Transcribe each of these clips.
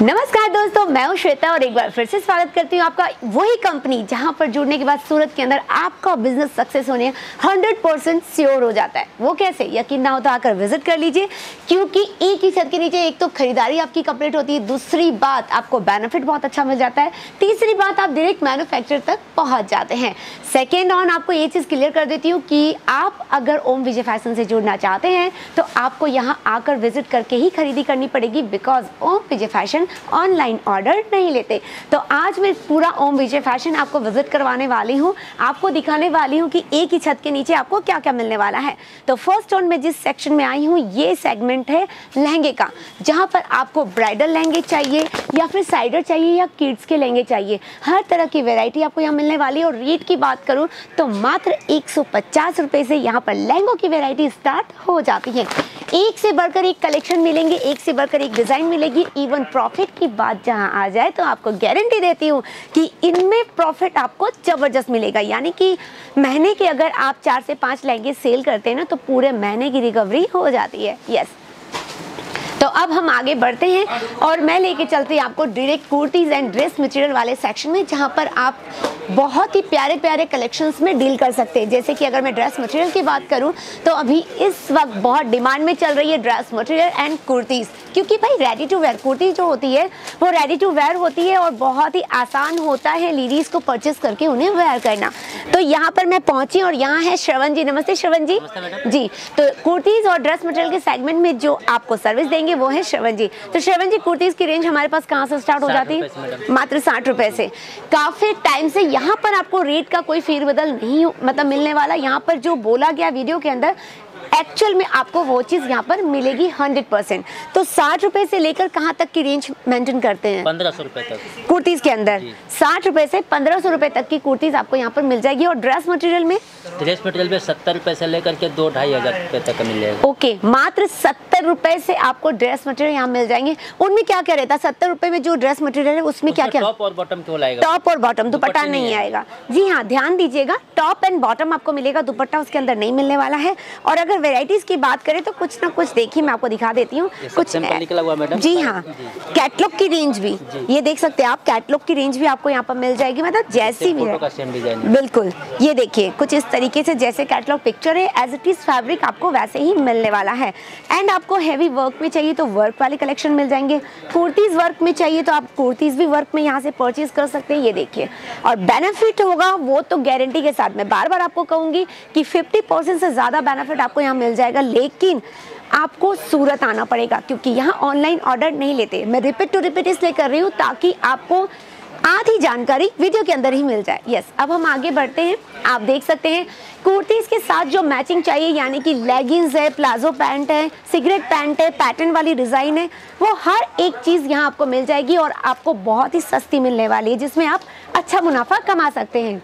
नमस्कार दोस्तों, मैं हूं श्वेता और एक बार फिर से स्वागत करती हूं आपका वही कंपनी जहां पर जुड़ने के बाद सूरत के अंदर आपका बिजनेस सक्सेस होने 100% श्योर हो जाता है। वो कैसे? यकीन ना हो तो आकर विजिट कर लीजिए, क्योंकि एक ही छत के नीचे एक तो खरीदारी आपकी कंप्लीट होती है, दूसरी बात आपको बेनिफिट बहुत अच्छा मिल जाता है, तीसरी बात आप डायरेक्ट मैन्युफैक्चर तक पहुंच जाते हैं। सेकेंड ऑन आपको ये चीज़ क्लियर कर देती हूँ कि आप अगर ओम विजय फैशन से जुड़ना चाहते हैं तो आपको यहाँ आकर विजिट करके ही खरीदी करनी पड़ेगी, because Om Vijay fashion online order नहीं लेते। तो आज मैं पूरा ओम विजय फैशन आपको विजिट करवाने वाली हूँ, आपको दिखाने वाली हूँ कि एक ही छत के नीचे आपको क्या क्या मिलने वाला है। तो फर्स्ट ऑन में जिस सेक्शन में आई हूँ ये सेगमेंट है लहंगे का, जहाँ पर आपको ब्राइडल लहंगे चाहिए या फिर साइडर चाहिए या किड्स के लहंगे चाहिए, हर तरह की वेराइटी आपको यहाँ मिलने वाली है। और रेट की बात करूँ तो मात्र 150 रुपये से यहाँ पर लहंगों की वेराइटी स्टार्ट हो जाती है। एक से बढ़कर एक कलेक्शन मिलेंगे, एक से बढ़कर एक डिज़ाइन मिलेगी। इवन प्रॉफिट की बात जहां आ जाए तो आपको गारंटी देती हूं कि इनमें प्रॉफिट आपको जबरदस्त मिलेगा। यानी कि महीने के अगर आप 4 से 5 लहंगे सेल करते हैं ना तो पूरे महीने की रिकवरी हो जाती है। यस, तो अब हम आगे बढ़ते हैं और मैं लेके चलती हूँ आपको direct kurtis and dress material वाले सेक्शन में, जहाँ पर आप बहुत ही प्यारे प्यारे कलेक्शंस में डील कर सकते हैं। जैसे कि अगर मैं ड्रेस मटेरियल की बात करूं तो अभी इस वक्त बहुत डिमांड में चल रही है ड्रेस मटेरियल एंड कुर्तीज़, क्योंकि भाई रेडी टू वेयर कुर्ती जो होती है वो रेडी टू वेयर होती है और बहुत ही आसान होता है लेडीज़ को परचेस करके उन्हें वेयर करना। तो यहाँ पर मैं पहुँची और यहाँ है श्रवण जी। नमस्ते श्रवण जी। जी, तो कुर्तीज़ और ड्रेस मटेरियल के सेगमेंट में जो आपको सर्विस देंगे वो है श्रवण जी। तो श्रवण जी, कुर्तीज़ की रेंज हमारे पास कहाँ से स्टार्ट हो जाती है? मात्र 60 रुपये से। काफ़ी टाइम से यहाँ पर आपको रेट का कोई फेरबदल नहीं मतलब मिलने वाला। यहाँ पर जो बोला गया वीडियो के अंदर एक्चुअल में आपको वो चीज़ यहाँ पर मिलेगी 100%। तो 60 रुपये से लेकर कहाँ तक की रेंज मेंटेन करते हैं? 1500 रुपये तक कुर्तीज़ के अंदर 60 रुपये से 1500 रुपये तक की कुर्तीज़ आपको यहाँ पर मिल जाएगी। और ड्रेस मटेरियल में 70 रुपये से लेकर के 2-2,500 रुपये तक का मिलेगा। ओके, मात्र 70 रुपये से आपको ड्रेस मटेरियल यहाँ मिल जाएंगे। उनमें क्या क्या रहता है 70 रुपये में? जो ड्रेस मटेरियल है उसमें क्या क्या? टॉप और बॉटम केवल आएगा। टॉप और बॉटम, दुपट्टा नहीं आएगा। जी हाँ, ध्यान दीजिएगा, टॉप एंड बॉटम आपको मिलेगा, दुपट्टा उसके अंदर नहीं मिलने वाला है। और अगर वेराइटीज की बात करें तो कुछ ना कुछ देखिए, मैं आपको दिखा देती हूँ कुछ निकला हुआ मैडम। जी हाँ, कैटलॉग की रेंज भी ये देख सकते हैं आप, कैटलॉग की रेंज भी आपको यहाँ पर मिल जाएगी, मतलब जैसी भी है। बिल्कुल, ये देखिए कुछ इस तरीके से जैसे कैटलॉग पिक्चर है एज इट इज फैब्रिक आपको वैसे ही मिलने वाला है। एंड आपको हैवी वर्क में चाहिए तो वर्क वाले कलेक्शन मिल जाएंगे, कुर्तीज वर्क में चाहिए तो आप कुर्तीज भी वर्क में यहाँ से परचेज कर सकते हैं। ये देखिए, और बेनिफिट होगा वो तो गारंटी के साथ। मैं बार बार आपको कहूँगी कि 50% से ज़्यादा बेनिफिट आपको यहाँ मिल जाएगा, लेकिन आपको सूरत आना पड़ेगा, क्योंकि यहाँ ऑनलाइन ऑर्डर नहीं लेते। मैं रिपीट टू रिपीट इसलिए कर रही हूँ ताकि आपको आधी जानकारी वीडियो के अंदर ही मिल जाए। यस, अब हम आगे बढ़ते हैं। आप देख सकते हैं कुर्तीज़ के साथ जो मैचिंग चाहिए, यानी कि लेगिंग्स है, प्लाजो पैंट है, सिगरेट पैंट है, पैटर्न वाली डिज़ाइन है, वो हर एक चीज़ यहाँ आपको मिल जाएगी और आपको बहुत ही सस्ती मिलने वाली है, जिसमें आप अच्छा मुनाफा कमा सकते हैं।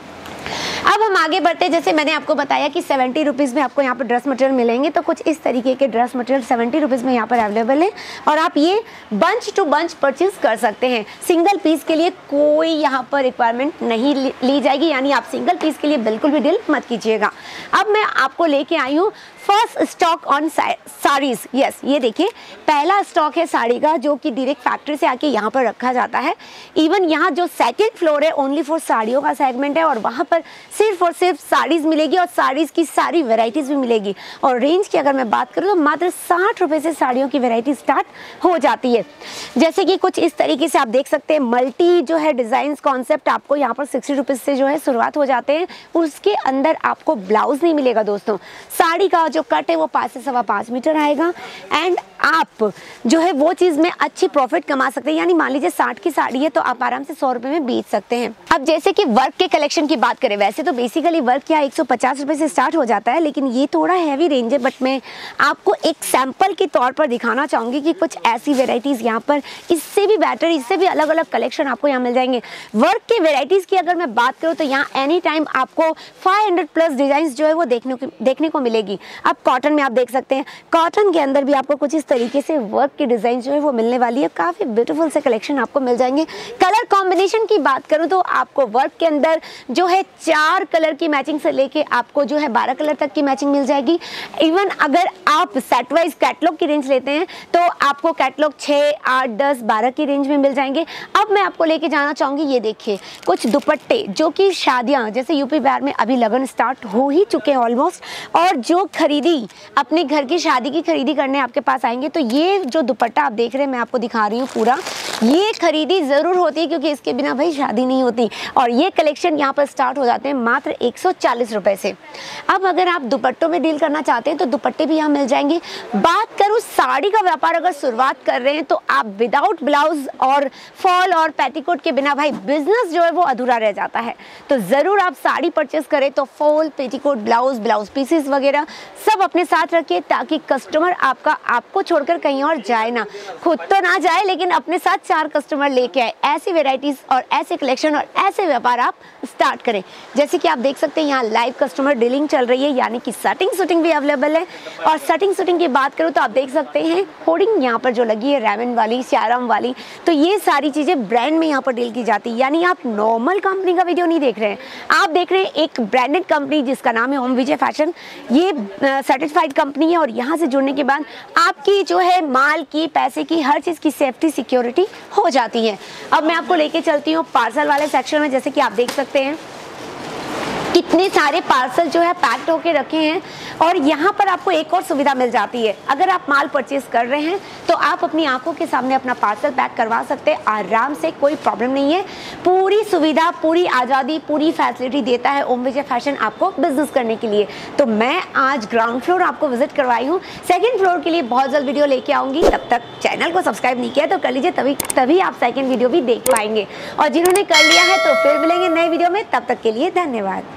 अब हम आगे बढ़ते हैं। जैसे मैंने आपको बताया कि 70 रुपीज़ में आपको यहाँ पर ड्रेस मटेरियल मिलेंगे, तो कुछ इस तरीके के ड्रेस मटेरियल 70 रुपीज़ में यहाँ पर अवेलेबल है और आप ये बंच टू बंच परचेज कर सकते हैं। सिंगल पीस के लिए कोई यहाँ पर रिक्वायरमेंट नहीं ली जाएगी, यानी आप सिंगल पीस के लिए बिल्कुल भी डील मत कीजिएगा। अब मैं आपको लेके आई हूँ first stock on saris. Yes, ये देखिए पहला स्टॉक है साड़ी का, जो कि डायरेक्ट फैक्ट्री से आके यहाँ पर रखा जाता है। इवन यहाँ जो सेकेंड फ्लोर है ओनली फॉर साड़ियों का सेगमेंट है और वहाँ पर सिर्फ और सिर्फ साड़ीज़ मिलेगी और साड़ीज़ की सारी वेराइटीज़ भी मिलेगी। और रेंज की अगर मैं बात करूँ तो मात्र 60 रुपये से साड़ियों की वेराइटी स्टार्ट हो जाती है। जैसे कि कुछ इस तरीके से आप देख सकते हैं, मल्टी जो है डिज़ाइंस कॉन्सेप्ट आपको यहाँ पर 60 रुपीज़ से जो है शुरुआत हो जाते हैं। उसके अंदर आपको ब्लाउज नहीं मिलेगा दोस्तों। साड़ी का जो कट है वो 5 से 5.25 मीटर आएगा एंड आप जो है वो चीज़ में अच्छी प्रॉफिट कमा सकते हैं। यानी मान लीजिए 60 की साड़ी है तो आप आराम से 100 रुपये में बेच सकते हैं। अब जैसे कि वर्क के कलेक्शन की बात करें, वैसे तो बेसिकली वर्क यहाँ 150 रुपये से स्टार्ट हो जाता है, लेकिन ये थोड़ा हैवी रेंज है। बट मैं आपको एक सैंपल के तौर पर दिखाना चाहूँगी कि कुछ ऐसी वेराइटीज़ यहाँ पर इससे भी बेटर, इससे भी अलग अलग कलेक्शन आपको यहाँ मिल जाएंगे। वर्क के वेराइटीज़ की अगर मैं बात करूँ तो यहाँ एनी टाइम आपको 500+ डिज़ाइंस जो है वो देखने को मिलेगी। अब कॉटन में आप देख सकते हैं, कॉटन के अंदर भी आपको कुछ इस तरीके से वर्क की डिज़ाइन जो है वो मिलने वाली है। काफ़ी ब्यूटीफुल से कलेक्शन आपको मिल जाएंगे। कलर कॉम्बिनेशन की बात करूँ तो आपको वर्क के अंदर जो है 4 4 कलर की मैचिंग से लेके आपको जो है 12 कलर तक की मैचिंग मिल जाएगी। इवन अगर आप सेट वाइज कैटलॉग की रेंज लेते हैं तो आपको कैटलॉग 6, 8, 10, 12 की रेंज में मिल जाएंगे। अब मैं आपको लेके जाना चाहूँगी, ये देखिए कुछ दुपट्टे जो कि शादियाँ, जैसे यूपी बिहार में अभी लगन स्टार्ट हो ही चुके हैं ऑलमोस्ट, और जो खरीदी अपने घर की शादी की खरीदी करने आपके पास आएंगे तो ये जो दुपट्टा आप देख रहे हैं, मैं आपको दिखा रही हूँ पूरा, ये खरीदी ज़रूर होती है क्योंकि इसके बिना भाई शादी नहीं होती। और ये कलेक्शन यहाँ पर स्टार्ट हो जाते हैं मात्र 140 रुपये से। अब अगर आप दुपट्टों में डील करना चाहते हैं तो दुपट्टे भी यहाँ मिल जाएंगे। बात करूँ साड़ी का व्यापार अगर शुरुआत कर रहे हैं तो आप विदाउट ब्लाउज और फॉल और पेटीकोट के बिना भाई बिजनेस जो है वो अधूरा रह जाता है। तो ज़रूर आप साड़ी परचेस करें तो फॉल, पेटीकोट, ब्लाउज पीसेस वगैरह सब अपने साथ रखिए ताकि कस्टमर आपको छोड़कर कहीं और जाए ना, खुद तो ना जाए लेकिन अपने साथ 4 कस्टमर लेके आए। ऐसी वेराइटीज और ऐसे कलेक्शन और ऐसे व्यापार आप स्टार्ट करें। जैसे कि आप देख सकते हैं यहाँ लाइव कस्टमर डीलिंग चल रही है, यानी कि सेटिंग शूटिंग भी अवेलेबल है। और सेटिंग शूटिंग की बात करूँ तो आप देख सकते हैं होर्डिंग यहाँ पर जो लगी है रेमन वाली, सियाराम वाली, तो ये सारी चीज़ें ब्रांड में यहाँ पर डील की जाती है। यानी आप नॉर्मल कंपनी का वीडियो नहीं देख रहे हैं, आप देख रहे हैं एक ब्रांडेड कंपनी जिसका नाम है ओम विजय फैशन। ये सर्टिफाइड कंपनी है और यहाँ से जुड़ने के बाद आपकी जो है माल की, पैसे की, हर चीज़ की सेफ्टी सिक्योरिटी हो जाती है। अब मैं आपको लेके चलती हूँ पार्सल वाले सेक्शन में। जैसे कि आप देख सकते हैं कितने सारे पार्सल जो है पैक्ड होके रखे हैं। और यहाँ पर आपको एक और सुविधा मिल जाती है, अगर आप माल परचेज कर रहे हैं तो आप अपनी आंखों के सामने अपना पार्सल पैक करवा सकते हैं आराम से, कोई प्रॉब्लम नहीं है। पूरी सुविधा, पूरी आज़ादी, पूरी फैसिलिटी देता है ओम विजय फैशन आपको बिजनेस करने के लिए। तो मैं आज ग्राउंड फ्लोर आपको विजिट करवाई हूँ, सेकेंड फ्लोर के लिए बहुत जल्द वीडियो लेके आऊँगी। तब तक चैनल को सब्सक्राइब नहीं किया तो कर लीजिए, तभी आप सेकेंड वीडियो भी देख पाएंगे। और जिन्होंने कर लिया है तो फिर मिलेंगे नए वीडियो में, तब तक के लिए धन्यवाद।